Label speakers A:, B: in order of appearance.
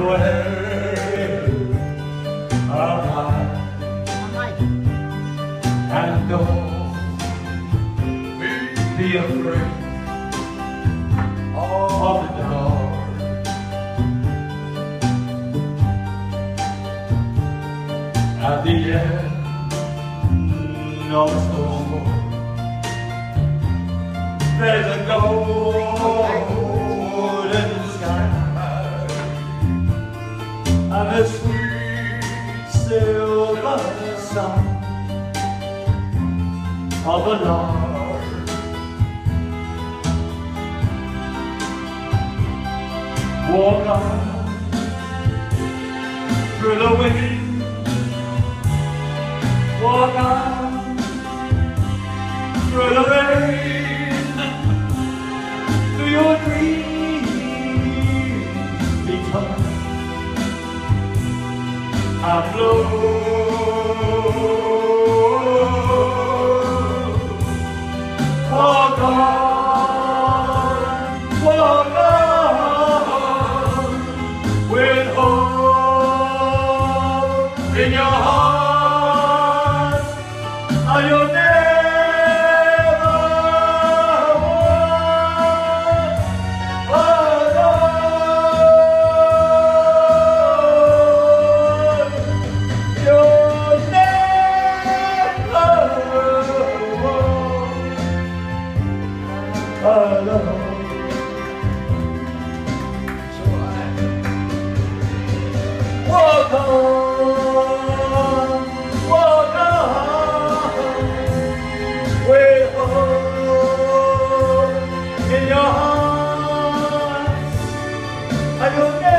A: way. Alright. And don't be afraid of the dark. At the end of the storm, there's a golden sky and a sweet silver sound of a lark. Walk on through the wind, walk on through the rain, to your dreams become a flow. Walk on, with hope in your heart, and you'll never walk alone. You'll never walk alone. Walk on, with hope in your heart, and you'll never